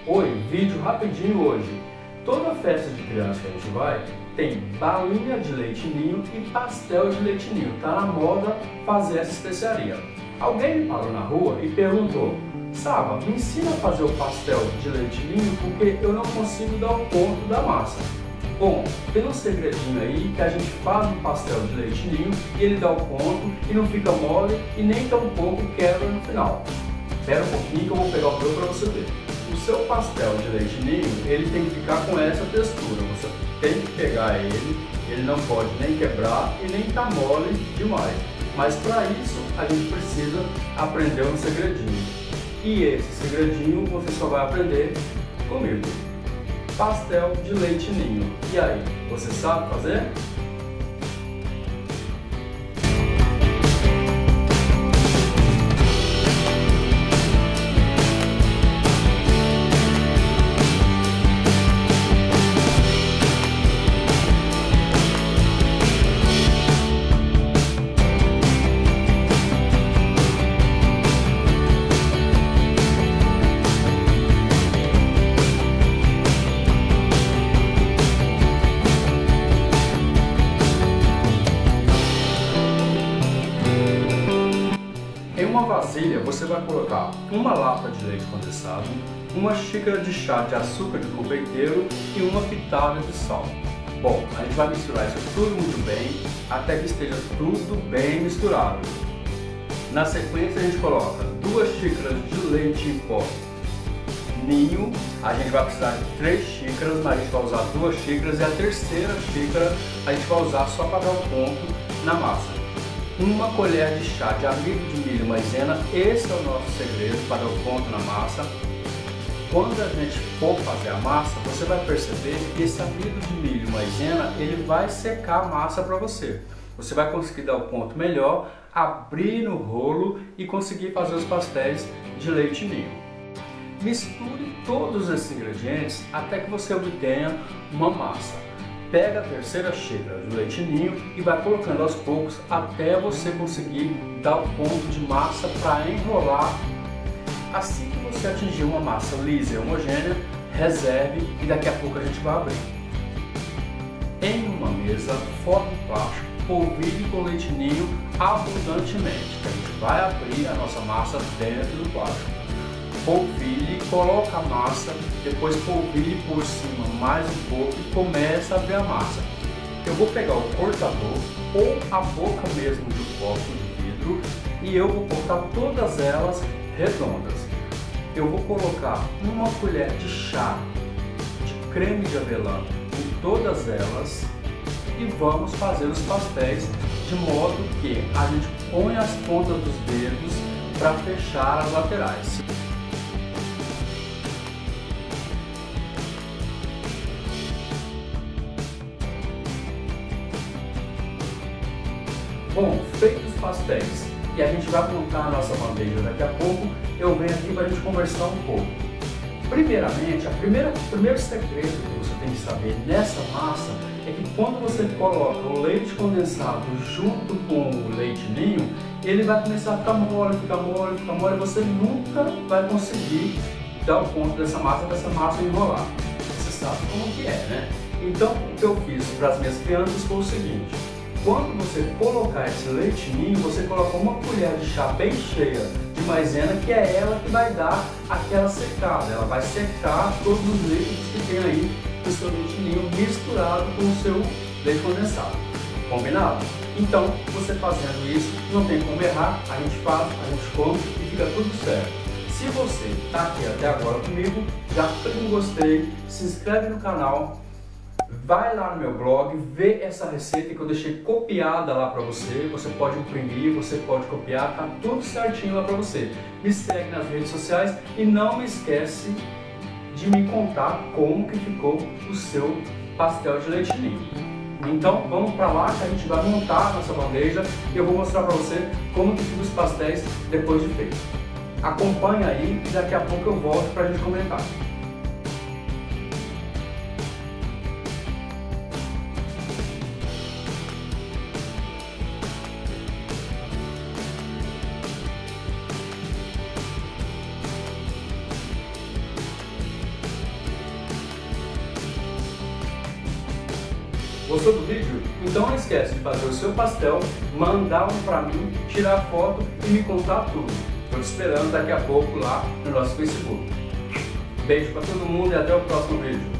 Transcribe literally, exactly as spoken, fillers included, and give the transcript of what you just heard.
Oi, vídeo rapidinho hoje. Toda festa de criança que a gente vai tem balinha de leite ninho e pastel de leite ninho. Tá na moda fazer essa especiaria. Alguém me parou na rua e perguntou: Saba, me ensina a fazer o pastel de leite ninho porque eu não consigo dar o ponto da massa. Bom, tem um segredinho aí que a gente faz um pastel de leite ninho e ele dá o ponto e não fica mole e nem tão pouco quebra no final. Espera um pouquinho que eu vou pegar o meu para você ver. O seu pastel de leite ninho, ele tem que ficar com essa textura. Você tem que pegar ele, ele não pode nem quebrar e nem tá mole demais. Mas para isso a gente precisa aprender um segredinho. E esse segredinho você só vai aprender comigo. Pastel de leite ninho. E aí, você sabe fazer? Em uma vasilha você vai colocar uma lata de leite condensado, uma xícara de chá de açúcar de confeiteiro e uma pitada de sal. Bom, a gente vai misturar isso tudo muito bem até que esteja tudo bem misturado. Na sequência a gente coloca duas xícaras de leite em pó ninho. A gente vai precisar de três xícaras, mas a gente vai usar duas xícaras e a terceira xícara a gente vai usar só para dar um ponto na massa. Uma colher de chá de amido de milho maisena, esse é o nosso segredo para dar o ponto na massa. Quando a gente for fazer a massa, você vai perceber que esse amido de milho maisena, ele vai secar a massa para você. Você vai conseguir dar o ponto melhor, abrir no rolo e conseguir fazer os pastéis de leite ninho. Misture todos esses ingredientes até que você obtenha uma massa. Pega a terceira xícara de leite ninho e vai colocando aos poucos até você conseguir dar o ponto de massa para enrolar. Assim que você atingir uma massa lisa e homogênea, reserve e daqui a pouco a gente vai abrir. Em uma mesa, fora do plástico, polvilhe com leite ninho abundantemente, que a gente vai abrir a nossa massa dentro do plástico. Polvilhe, coloca a massa, depois polvilhe por cima mais um pouco e começa a abrir a massa. Eu vou pegar o cortador ou a boca mesmo de um copo de vidro e eu vou cortar todas elas redondas. Eu vou colocar uma colher de chá de creme de avelã em todas elas e vamos fazer os pastéis de modo que a gente põe as pontas dos dedos para fechar as laterais. Bom, feitos os pastéis e a gente vai montar a nossa bandeja daqui a pouco, eu venho aqui para a gente conversar um pouco. Primeiramente, a primeira, o primeiro segredo que você tem que saber nessa massa é que quando você coloca o leite condensado junto com o leite ninho, ele vai começar a ficar mole, ficar mole, ficar mole, e você nunca vai conseguir dar o ponto dessa massa, dessa massa enrolar. Você sabe como que é, né? Então, o que eu fiz para as minhas crianças foi o seguinte: quando você colocar esse leite ninho, você coloca uma colher de chá bem cheia de maisena, que é ela que vai dar aquela secada. Ela vai secar todos os líquidos que tem aí do seu leite ninho misturado com o seu leite condensado. Combinado? Então, você fazendo isso, não tem como errar, a gente faz, a gente come e fica tudo certo. Se você está aqui até agora comigo, já clica no gostei, se inscreve no canal. Vai lá no meu blog, vê essa receita que eu deixei copiada lá para você. Você pode imprimir, você pode copiar, tá tudo certinho lá para você. Me segue nas redes sociais e não me esquece de me contar como que ficou o seu pastel de leite ninho. Então vamos para lá que a gente vai montar a nossa bandeja e eu vou mostrar para você como que ficam os pastéis depois de feito. Acompanha aí e daqui a pouco eu volto para a gente comentar. Gostou do vídeo? Então não esquece de fazer o seu pastel, mandar um pra mim, tirar foto e me contar tudo. Estou te esperando daqui a pouco lá no nosso Facebook. Beijo pra todo mundo e até o próximo vídeo.